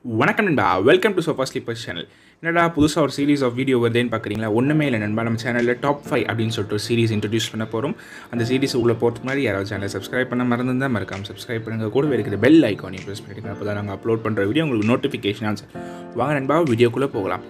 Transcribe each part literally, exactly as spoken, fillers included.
வணக்கம் நண்பா, welcome to sofa sleepers channel. என்னடா புதுசாக ஒரு சீரிஸ் ஆஃப் வீடியோ வருதுன்னு பார்க்குறீங்களா? ஒன்றுமே இல்லை நண்பா, நம்ம சேனலில் டாப் ஃபைவ் அப்படின்னு சொல்லிட்டு ஒரு சீரிஸ் இன்ட்ரடியூஸ் பண்ண போகிறோம். அந்த சீரிஸ் உள்ள போகிறதுக்கு முன்னாடி யாராவது சேனலை சப்ஸ்கிரைப் பண்ண மறந்துருந்தால் மறக்காமல் சப்ஸ்கிரைப் பண்ணுங்கள். கூடவே இருக்கிற பெல் ஐக்கானையும் ப்ரெஸ் பண்ணிடுங்க. அப்போ தான் நாங்கள் அப்லோட் பண்ணுற வீடியோ உங்களுக்கு நோட்டிஃபிகேஷன் ஆன்சர். வாங்க நண்பா, வீடியோக்குள்ளே போகலாம்.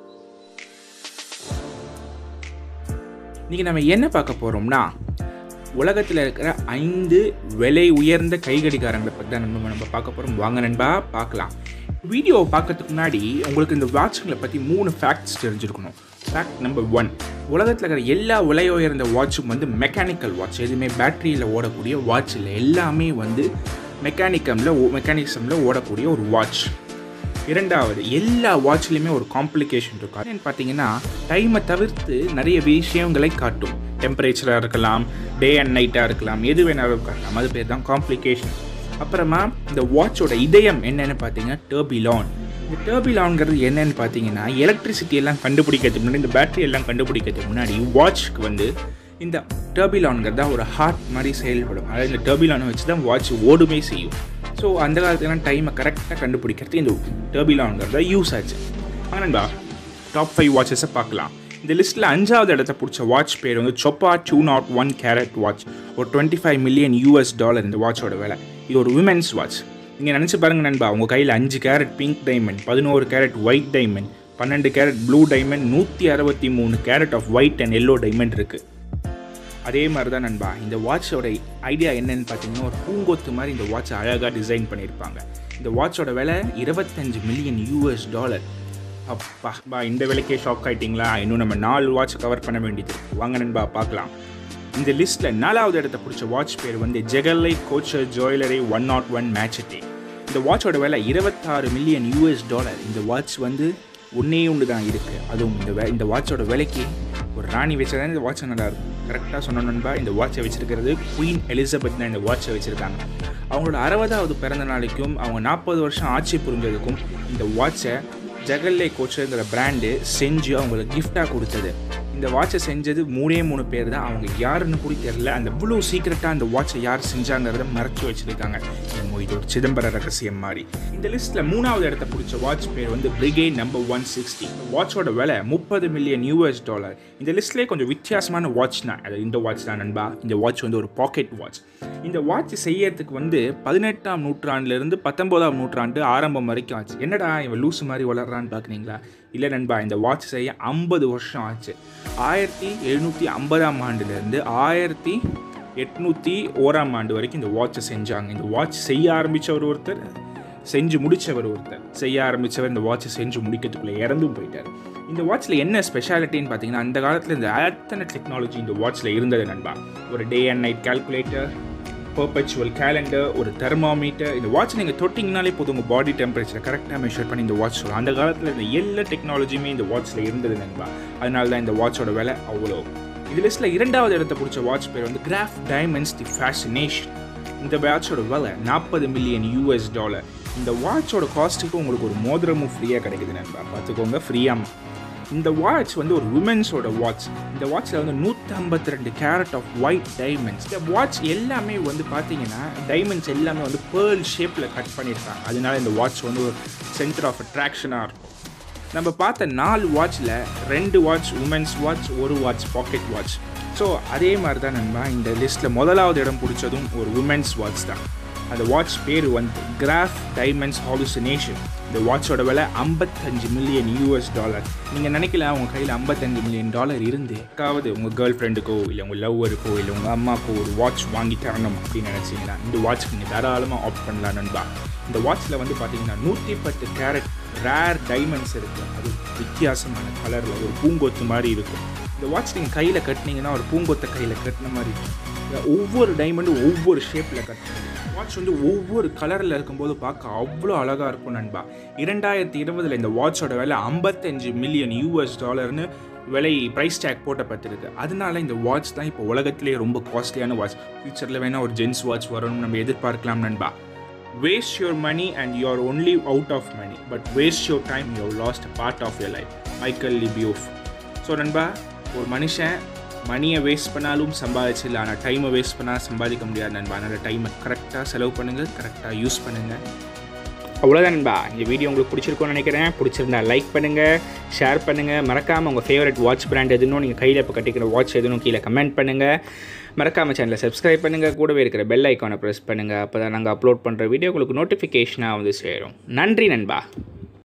இன்றைக்கி நம்ம என்ன பார்க்க போகிறோம்னா, உலகத்தில் இருக்கிற ஐந்து விலை உயர்ந்த கைகடிகாரங்களை பற்றி தான் நம்ம நம்ம பார்க்க போகிறோம். வாங்க நண்பா பார்க்கலாம். வீடியோவை பார்க்கறதுக்கு முன்னாடி உங்களுக்கு இந்த வாட்சுங்களை பற்றி மூணு ஃபேக்ட்ஸ் தெரிஞ்சிருக்கணும். ஃபேக்ட் நம்பர் ஒன், உலகத்தில் இருக்கிற எல்லா விலை உயர்ந்த வாட்சும் வந்து மெக்கானிக்கல் வாட்ச். எதுவுமே பேட்டரியில் ஓடக்கூடிய வாட்ச் இல்லை, எல்லாமே வந்து மெக்கானிக்கமில் மெக்கானிசமில் ஓடக்கூடிய ஒரு வாட்ச். இரண்டாவது, எல்லா வாட்ச்லேயுமே ஒரு காம்ப்ளிகேஷன் இருக்கும். என்னன்னு பார்த்தீங்கன்னா, டைமை தவிர்த்து நிறைய விஷயங்களை காட்டும். டெம்பரேச்சராக இருக்கலாம், டே அண்ட் நைட்டாக இருக்கலாம், எது வேணாலும் இருக்கலாம். அது பேர் தான் காம்ப்ளிகேஷன். அப்புறமா இந்த வாட்சோட இதயம் என்னென்னு பார்த்தீங்கன்னா டர்பிலான். இந்த டர்பிலான்ங்கிறது என்னென்னு பார்த்தீங்கன்னா, எலக்ட்ரிசிட்டி எல்லாம் கண்டுபிடிக்கிறதுக்கு முன்னாடி, இந்த பேட்டரி எல்லாம் கண்டுபிடிக்கிறதுக்கு முன்னாடி வாட்ச்க்கு வந்து இந்த டர்பிலான்ங்கிறதா ஒரு ஹார்ட் மாதிரி செயல்படும். அதாவது இந்த டர்பிலானை வச்சு தான் வாட்ச் ஓடுமே செய்யும். ஸோ அந்த காலத்துலாம் டைமை கரெக்டாக கண்டுபிடிக்கிறதுக்கு இந்த டர்பிலான்ங்கிறத யூஸ் ஆச்சு. ஆனால் டாப் ஃபைவ் வாட்சஸை பார்க்கலாம். இந்த லிஸ்ட்டில் அஞ்சாவது இடத்த பிடிச்ச வாட்ச் பேர் வந்து Chopard two nought one carat watch. ஒரு twenty five million US dollar இந்த வாட்சோட விலை. இது ஒரு விமென்ஸ் வாட்ச். நீங்கள் நினச்சி பாருங்கள் நண்பா, உங்கள் கையில் அஞ்சு கேரட் பிங்க் டைமண்ட், பதினோரு கேரட் ஒயிட் டைமண்ட், பன்னெண்டு கேரட் ப்ளூ டைமண்ட், நூற்றி அறுபத்தி மூணு carat of white and yellow diamond இருக்குது. அதே மாதிரி தான் நண்பா, இந்த வாட்சோட ஐடியா என்னன்னு பார்த்தீங்கன்னா, ஒரு பூங்கொத்து மாதிரி இந்த வாட்சை அழகாக டிசைன் பண்ணியிருப்பாங்க. இந்த வாட்சோட விலை இருபத்தஞ்சு மில்லியன் யூஎஸ் டாலர். அப்பா பா, இந்த விலைக்கே ஷாக் ஆகிட்டிங்களா? இன்னும் நம்ம நாலு வாட்ச் கவர் பண்ண வேண்டியது. வாங்க நண்பா பார்க்கலாம். இந்த லிஸ்ட்டில் நாலாவது இடத்த பிடிச்ச வாட்ச் பேர் வந்து ஜெகல்லை couture jewellery one nought one மேட்சட்டே. இந்த வாட்சோட விலை இருபத்தாறு மில்லியன் யூஎஸ் டாலர். இந்த வாட்ச் வந்து ஒன்றே ஒன்று தான் இருக்குது. அதுவும் இந்த வே இந்த வாட்சோட விலைக்கு ஒரு ராணி வச்சா இந்த வாட்ச் நல்லா இருக்கும். கரெக்டாக சொன்ன நண்பா, இந்த வாட்சை வச்சுருக்கிறது குவீன் எலிசபெத் தான் இந்த வாட்சை வச்சுருக்காங்க. அவங்களோட அறுபதாவது பிறந்த நாளைக்கும் அவங்க நாற்பது வருஷம் ஆட்சி புரிஞ்சதுக்கும் இந்த வாட்சை ஜெகல்லை கோச்சருங்கிற பிராண்டு செஞ்சு அவங்களுக்கு கிஃப்டாக கொடுத்தது. இந்த வாட்சை செஞ்சது மூணே மூணு பேர் தான். அவங்க யாருன்னு கூட தெரியல. அந்த இவ்வளோ சீக்கிரட்டாக அந்த வாட்சை யார் செஞ்சாங்கிறத மறைச்சி வச்சுருக்காங்க. இது ஒரு சிதம்பர ரகசியம் மாதிரி. இந்த லிஸ்ட்டில் மூணாவது இடத்த பிடிச்ச வாட்ச் பேர் வந்து பிரிகேட் நம்பர் ஒன் சிக்ஸ்டி. வாட்சோட விலை முப்பது மில்லியன் யூஎஸ் டாலர். இந்த லிஸ்ட்லேயே கொஞ்சம் வித்தியாசமான வாட்ச்னா அது இந்த வாட்ச் தான் நண்பா. இந்த வாட்ச் வந்து ஒரு பாக்கெட் வாட்ச். இந்த வாட்ச் செய்யறதுக்கு வந்து பதினெட்டாம் நூற்றாண்டுலேருந்து பத்தொம்போதாம் நூற்றாண்டு ஆரம்பம் வரைக்கும் ஆச்சு. என்னடா இவன் லூசு மாதிரி வளர்றான்னு பார்க்குறீங்களா? இல்லை நண்பா, இந்த வாட்ச் செய்ய ஐம்பது வருஷம் ஆச்சு. ஆயிரத்தி எழுநூற்றி ஐம்பதாம் ஆண்டுலேருந்து ஆயிரத்தி எட்நூற்றி ஓராம் ஆண்டு வரைக்கும் இந்த வாட்சை செஞ்சாங்க. இந்த வாட்ச் செய்ய ஆரம்பித்தவர் ஒருத்தர், செஞ்சு முடித்தவர் ஒருத்தர். செய்ய ஆரம்பித்தவர் இந்த வாட்சை செஞ்சு முடிக்கிறதுக்குள்ளே இறந்தும் போயிட்டார். இந்த வாட்சில் என்ன ஸ்பெஷாலிட்டின்னு பார்த்தீங்கன்னா, அந்த காலத்தில் இந்த அத்தனை டெக்னாலஜி இந்த வாட்சில் இருந்தது நண்பா. ஒரு day and night calculator, perpetual calendar, ஒரு தெர்மாமீட்டர். இந்த வாட்ச் நீங்கள் தொட்டிங்கனாலே போதும், உங்கள் பாடி டெம்பரேச்சரை கரெக்டாக மெஷர் பண்ணி இந்த வாட்ச் சொல்லும். அந்த காலத்தில் இந்த எல்லா டெக்னாலஜியுமே இந்த வாட்சில் இருந்தது நண்பா. அதனால தான் இந்த வாட்சோட விலை அவ்வளோ. இது லிஸ்ட்டில் இரண்டாவது இடத்த பிடிச்ச வாட்ச் பேர் வந்து கிராஃப் டைமண்ட்ஸ் தி ஃபேஷினேஷன். இந்த வாட்சோட விலை நாற்பது மில்லியன் யூஎஸ் டாலர். இந்த வாட்சோட காஸ்ட்டுக்கு உங்களுக்கு ஒரு மோதிரமும் ஃப்ரீயாக கிடைக்குது நண்பா, பார்த்துக்கோங்க, ஃப்ரீயாக. இந்த வாட்ச் வந்து ஒரு விமென்ஸோட வாட்ச். இந்த வாட்சில் வந்து நூற்றி ஐம்பத்தி ரெண்டு கேரட் ஆஃப் ஒயிட் டைமண்ட்ஸ். இந்த வாட்ச் எல்லாமே வந்து பார்த்தீங்கன்னா டைமண்ட்ஸ் எல்லாமே வந்து பேர்ல் ஷேப்பில் கட் பண்ணியிருக்காங்க. அதனால இந்த வாட்ச் வந்து ஒரு சென்டர் ஆஃப் அட்ராக்ஷனாக இருக்கும். நம்ம பார்த்த நாலு வாட்சில் ரெண்டு வாட்ச் உமன்ஸ் வாட்ச், ஒரு வாட்ச் பாக்கெட் வாட்ச். ஸோ அதே மாதிரி தான் நண்பா, இந்த லிஸ்ட்டில் முதலாவது இடம் பிடிச்சதும் ஒரு உமன்ஸ் வாட்ச் தான். அந்த வாட்ச் பேர் வந்து கிராஃப் டைமண்ட்ஸ் ஹாலுசினேஷன். இந்த வாட்சோட விலை ஐம்பத்தஞ்சு மில்லியன் யூஎஸ் டாலர். நீங்கள் நினைக்கலாம் உங்கள் கையில் ஐம்பத்தஞ்சு மில்லியன் டாலர் இருந்து எக்காவது உங்கள் கேர்ள் ஃப்ரெண்டுக்கோ இல்லை உங்கள் லவ்வருக்கோ இல்லை உங்கள் அம்மாக்கோ ஒரு வாட்ச் வாங்கி தரணும் அப்படின்னு நினச்சிங்கன்னா இந்த வாட்ச்க்கு நீங்கள் தாராளமாக ஆப்ட் பண்ணலாம் நண்பா. இந்த வாட்சில் வந்து பார்த்தீங்கன்னா நூற்றி பத்து கேரட் ரேர் டைமண்ட்ஸ் இருக்குது. அது வித்தியாசமான கலரில் ஒரு பூங்கொத்து மாதிரி இருக்கும். இந்த வாட்ச் நீங்கள் கையில் கட்டினீங்கன்னா ஒரு பூங்கொத்தை கையில் கட்டின மாதிரி இருக்கும். ஒவ்வொரு டைமண்டும் ஒவ்வொரு ஷேப்பில் கட்டணும். வாட்ச் வந்து ஒவ்வொரு கலரில் இருக்கும்போது பார்க்க அவ்வளோ அழகாக இருக்கும் நண்பா. இரண்டாயிரத்தி இருபதில் இந்த வாட்சோட விலை ஐம்பத்தஞ்சு மில்லியன் யூஎஸ் டாலர்னு விலை ப்ரைஸ் டேக் போட்டப்பட்டிருக்கு. அதனால இந்த வாட்ச் தான் இப்போ உலகத்திலே ரொம்ப காஸ்ட்லியான வாட்ச். ஃபியூச்சரில் வேணால் ஒரு ஜென்ஸ் வாட்ச் வரணும்னு நம்ம எதிர்பார்க்கலாம் நண்பா. Waste your money and you are only out of money, but waste your time, you have lost a part of your life. Michael லிபியோஃப். ஸோ நண்பா, ஒரு மனுஷன் மணியை வேஸ்ட் பண்ணாலும் சம்பாதிச்சிடலாம், ஆனால் டைமை வேஸ்ட் பண்ணால் சம்பாதிக்க முடியாது நண்பா. அதனால் டைமை கரெக்டாக செலவு பண்ணுங்கள், கரெக்டாக யூஸ் பண்ணுங்கள். அவ்வளோதான் நண்பா. இந்த வீடியோ உங்களுக்கு பிடிச்சிருக்கும்னு நினைக்கிறேன். பிடிச்சிருந்தா லைக் பண்ணுங்கள், ஷேர் பண்ணுங்கள். மறக்காமல் உங்கள் ஃபேவரட் வாட்ச் பிராண்ட் எதுன்னு, நீங்கள் கையில் இப்போ கட்டிக்கிற வாட்ச் எதுன்னு கீழே கமெண்ட் பண்ணுங்கள். மறக்காமல் சேனலை சப்ஸ்கிரைப் பண்ணுங்கள். கூடவே இருக்கிற பெல் ஐக்கானை ப்ரெஸ் பண்ணுங்கள். அப்போ தான் நாங்கள் அப்லோட் பண்ணுற வீடியோ உங்களுக்கு நோட்டிஃபிகேஷனாக வந்து சேரும். நன்றி நண்பா.